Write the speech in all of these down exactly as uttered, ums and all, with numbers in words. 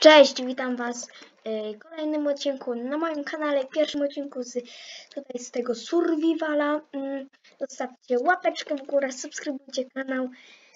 Cześć, witam Was w kolejnym odcinku na moim kanale, pierwszym odcinku z tutaj z tego survivala. Zostawcie łapeczkę w górę, subskrybujcie kanał.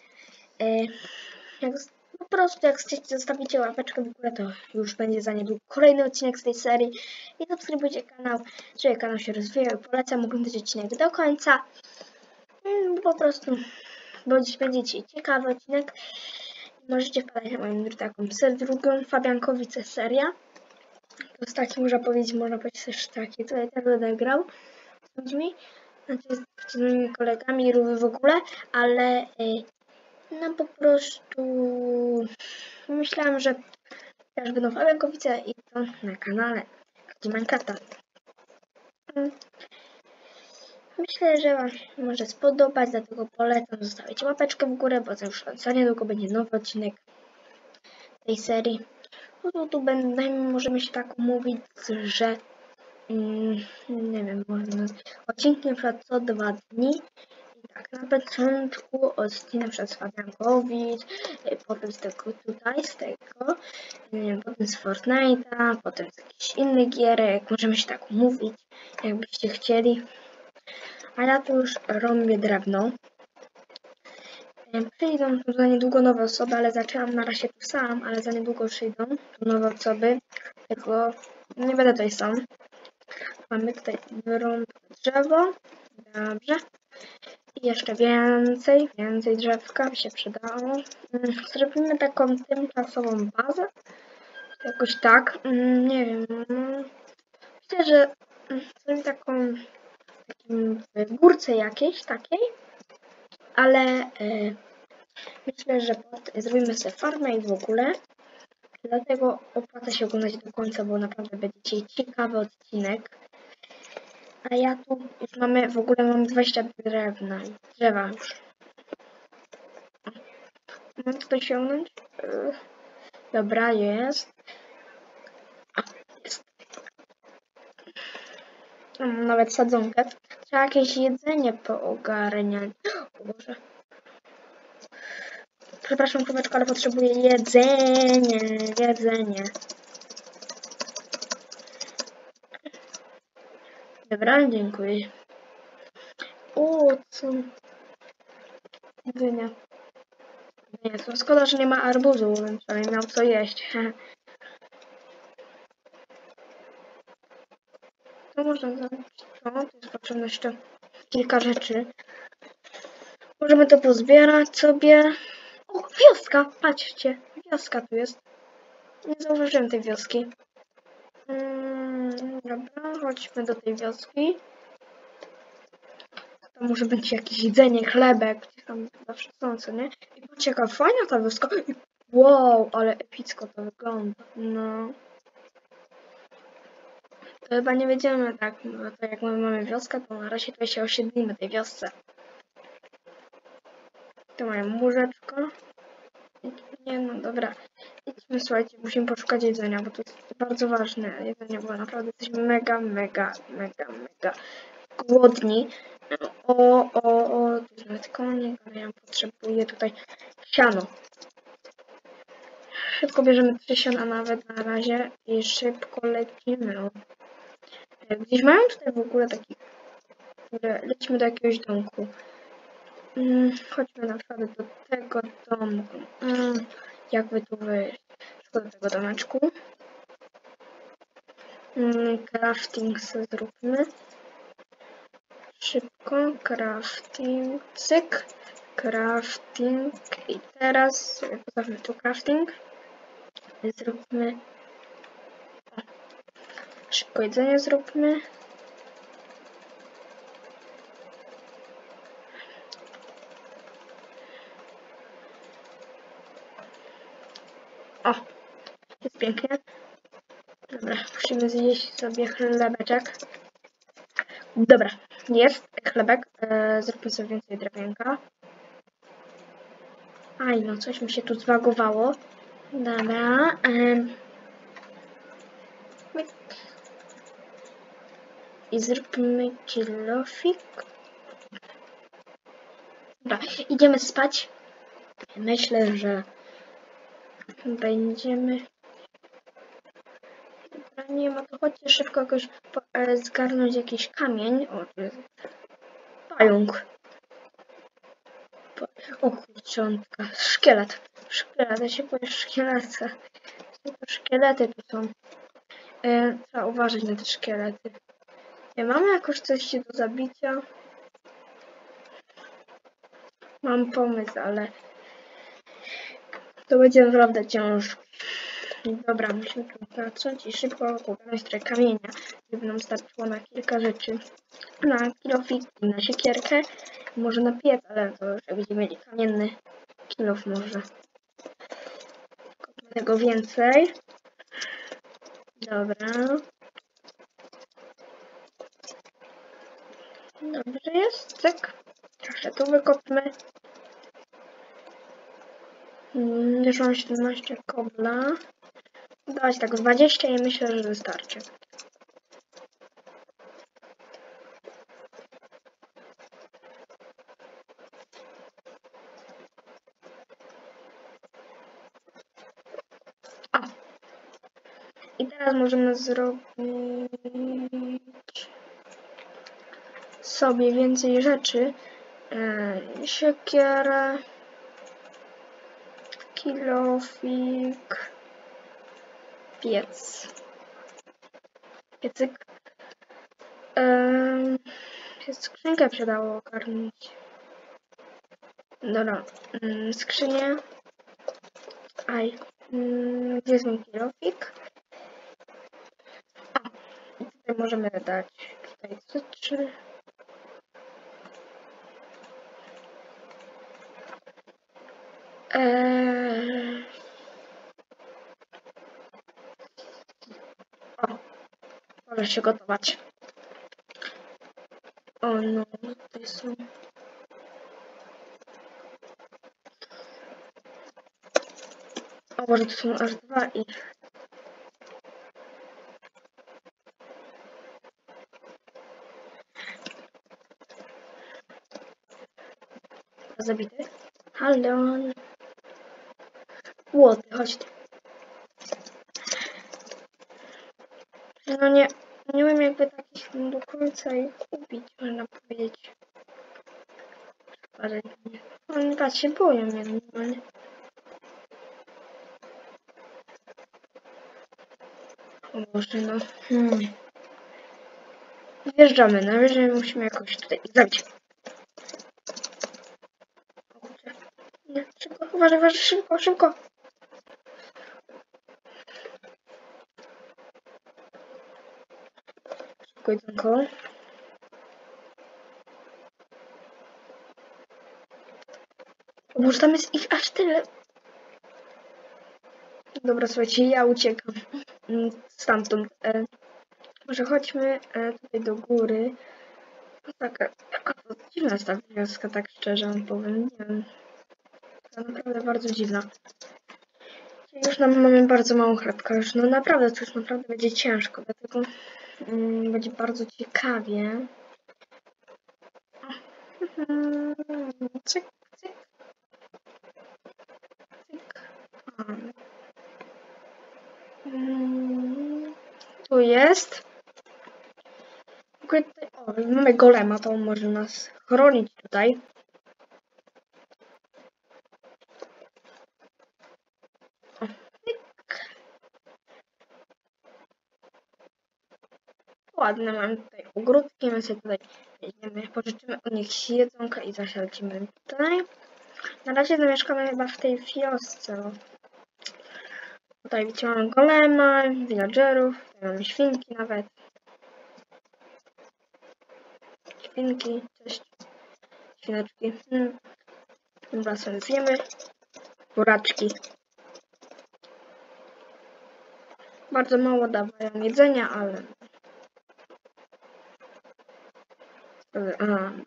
Jak, po prostu jak zostawicie łapeczkę w górę, to już będzie za niedługo kolejny odcinek z tej serii. I subskrybujcie kanał, żeby kanał się rozwijał. Polecam oglądać odcinek do końca. Po prostu będziecie ciekawy odcinek. Możecie wpadać na moją taką drugą Fabiankowice seria. To jest taki, można powiedzieć, można powiedzieć też taki, co ja też będę grał z ludźmi, znaczy z moimi kolegami, rówy w ogóle, ale no po prostu myślałam, że też będą Fabiankowice i to na kanale Minecrafta. Myślę, że Wam się może spodobać, dlatego polecam zostawić łapeczkę w górę, bo to już za niedługo będzie nowy odcinek tej serii. No tu będę, możemy się tak umówić, że mm, nie wiem, można odcinki na przykład co dwa dni. I tak na początku odcinek na przykład z Fabiankowic, potem z tego tutaj, z tego, nie wiem, potem z Fortnite'a, potem z jakichś innych gierek. Możemy się tak umówić, jakbyście chcieli. A ja tu już robię drewno. Przyjdą tu za niedługo nowe osoby, ale zaczęłam na razie tu sam, ale za niedługo przyjdą tu nowe osoby, tylko nie będę tutaj sam. Mamy tutaj wyrąb drzewo, dobrze. I jeszcze więcej, więcej drzewka by się przydało. Zrobimy taką tymczasową bazę, jakoś tak, nie wiem, myślę, że zrobimy taką w górce jakiejś takiej, ale yy, myślę, że zrobimy sobie farmę i w ogóle. Dlatego opłaca się oglądać do końca, bo naprawdę będzie ciekawy odcinek. A ja tu już mamy, w ogóle mam dwadzieścia drewna, drzewa już. Mam to dosiągnąć? Yy, dobra, jest. A, jest. Mam nawet sadzonkę. Trzeba jakieś jedzenie poogarniać. O Boże. Przepraszam, chłopeczko, ale potrzebuję jedzenie, jedzenie. Dobra, dziękuję. O, co? Dynia. Nie, to szkoda, że nie ma arbuzu, więc nie miał co jeść. To można zrobić. No, to jest potrzebne jeszcze kilka rzeczy. Możemy to pozbierać sobie. O, wioska! Patrzcie, wioska tu jest. Nie zauważyłem tej wioski. Hmm, dobra, chodźmy do tej wioski. To może być jakieś jedzenie, chlebek, gdzie tam zawsze są, co nie? I patrzcie, jaka fajna ta wioska. Wow, ale epicko to wygląda. No. To chyba nie będziemy tak, no to jak my mamy wioskę, to na razie tutaj się osiedlimy tej wiosce. Tu mają łóżeczko. Nie no, dobra. Idźmy, słuchajcie, musimy poszukać jedzenia, bo to jest bardzo ważne jedzenie, bo naprawdę jesteśmy mega, mega, mega, mega głodni. O, o, o, to jest nawet konik, ale ja potrzebuję tutaj siano. Szybko bierzemy trzy siana nawet na razie i szybko lecimy. Gdzieś mają tutaj w ogóle taki, lecimy do jakiegoś domku. Hmm, chodźmy na przykład do tego domku. Hmm, jakby tu wyjść? Szybko do tego domeczku. Hmm, crafting sobie zróbmy. Szybko, crafting, cyk, crafting i teraz postawmy tu crafting. Zróbmy, szybko jedzenie zróbmy. O, jest pięknie. Dobra, musimy zjeść sobie chlebeczek. Dobra, jest chlebek. E, zróbmy sobie więcej drewienka. Aj, no coś mi się tu zwagowało. Dobra. E, I zróbmy kilofik. Dobra, idziemy spać. Myślę, że będziemy nie ma, to chodźcie szybko jakoś po, e, zgarnąć jakiś kamień. O, tu jest pająk. O kurczątka, szkielet. Szkielet, ja się boję szkieleta. Tylko szkielety tu są. E, trzeba uważać na te szkielety. Nie mamy jakoś coś do zabicia? Mam pomysł, ale to będzie naprawdę ciężko. Dobra, musimy tu zacząć i szybko pogadać trochę kamienia, żeby nam starczyło na kilka rzeczy. Na kilofik, na siekierkę, może na piec, ale to już jak będziemy mieli kamienny kilof może. Kopmy tego więcej. Dobra. Dobrze jest, tak. Jeszcze tu wykopmy. Hmm, już mam siedemnaście kobla. Dać tak dwadzieścia i myślę, że wystarczy. O. I teraz możemy zrobić sobie więcej rzeczy. Yy, siekierę, kilofik, piec. Piecyk. Yy, skrzynkę przydało ogarnąć. Dobra, yy, skrzynię. Aj, yy, gdzie jest mój kilofik? A, i tutaj możemy dać tutaj trzy. Eee... O, może się gotować. O no, tutaj są. O Boże, tu są aż dwa i... Zabity. Halo. Łoty, chodź tu. No nie, nie wiem jakby takich do końca ich ubić, można powiedzieć. Ale nie. Oni patrz, się boją mnie normalnie. O Boże, no. Hmm. Wjeżdżamy, najwyżej musimy jakoś tutaj zabić. Nie, szybko, uważaj, uważaj, szybko, szybko. Szybko jedzonko. O Boże, tam jest ich aż tyle. Dobra, słuchajcie, ja uciekam stamtąd. E, może chodźmy e, tutaj do góry. No taka, taka to dziwna jest ta wioska, tak szczerze wam powiem. Nie wiem. To naprawdę bardzo dziwna. Już nam mamy bardzo małą chlebkę. Już no naprawdę, to już naprawdę będzie ciężko, dlatego mm, będzie bardzo ciekawie. Cyk, cyk. Cyk. Mm, tu jest. Tutaj, o, mamy golema, to on może nas chronić tutaj. O, ładne mam tutaj ogródki, my sobie tutaj weźmiemy, pożyczymy od nich jedzonka i zasadzimy tutaj. Na razie zamieszkamy chyba w tej wiosce. Tutaj widzicie, mamy golema, villagerów, tutaj mamy świnki nawet. Świnki, cześć. Świneczki. Hmm. Dobra, sobie zjemy. Buraczki. Bardzo mało dawają jedzenia, ale... Aha,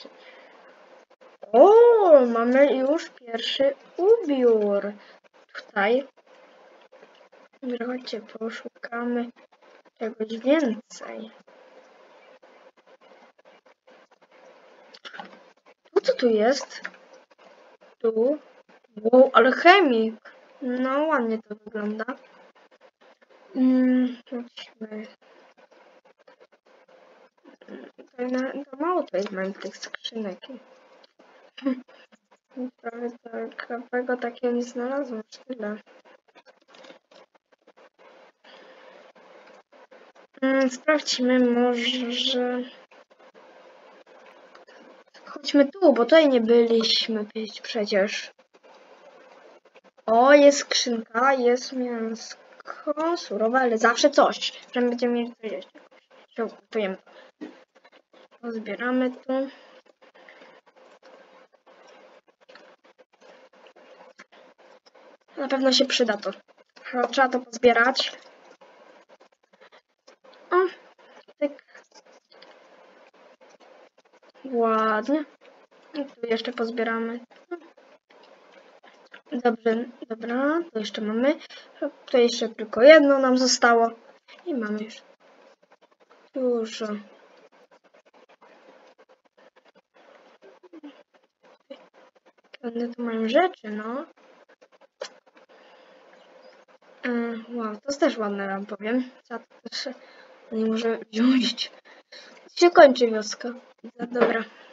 o, mamy już pierwszy ubiór. Tutaj. Chodźcie, poszukamy czegoś więcej. Tu co tu jest? Tu. Wow, ale chemik. No, ładnie to wygląda. Mm, chodźmy. To, na, to mało to jest mam tych skrzynek. Prawie ciekawego takiego nie znalazłam. Tyle. Mm, sprawdźmy może... Chodźmy tu, bo tutaj nie byliśmy przecież. O, jest skrzynka, jest mięsko surowe, ale zawsze coś. Że będziemy mieli coś jeść. Gotujemy. Pozbieramy tu. Na pewno się przyda to. Trzeba to pozbierać. O, tak. Ładnie. I tu jeszcze pozbieramy. Dobrze, dobra, to jeszcze mamy. To jeszcze tylko jedno nam zostało. I mamy już dużo. One tu mają rzeczy, no. Yy, wow, to jest też ładne, wam powiem. Ja to też nie może wziąć. Się kończy wioska. Dobra.